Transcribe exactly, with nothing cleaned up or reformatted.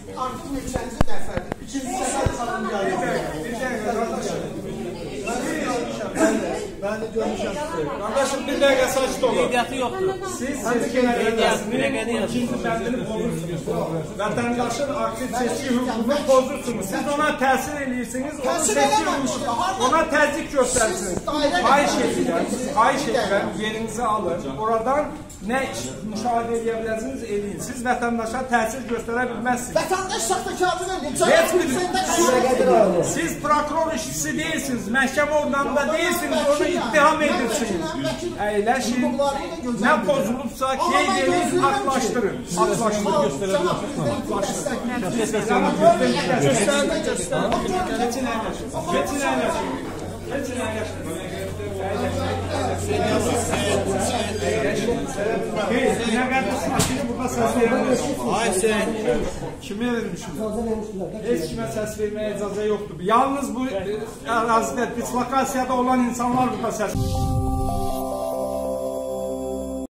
artıq neçənci dəfədir. İkinci səfər xanım gəldi. Bir dəqiqə, qardaşım. Ben de görmüşəm sizi. Qardaşım, bir dəqiqə sakit olun. Qeydiyyatı yoxdur. Siz seçki mərkəzinin ikinci bəndini pozursunuz. Vətəndaşın aktiv seçki hüququnu pozursunuz. Siz ona təsir edirsiniz, onun seçki hüququnu, ona təzyiq göstərsiniz. Xahiş edirəm, xahiş edirəm, yerinizi alın. Oradan nə müşahidə edə bilərsiniz, edin. Siz vətəndaşa təsir göstərə bilməzsiniz. Vətəndaş saxtakardır edir. Siz prokuror işçisi değilsiniz, məhkəmə orqanında değilsiniz, onu ittiham edirsiniz. Əyləşin, nə pozulubsa qeyd edin, haqlaşdırın. Haqlaşdırın. Göstərin, göstərin. Geçin əyləşin. Geçin əyləşin. Geçin əyləşin. Nə qədər sakini burada səs vermişsiniz? Ay sen. Kimə vermişsiniz? Heç kimə səs verməyə icazə yoxdur. Yalnız bu ərazidə, dislokasiyada olan insanlar burada səs verir.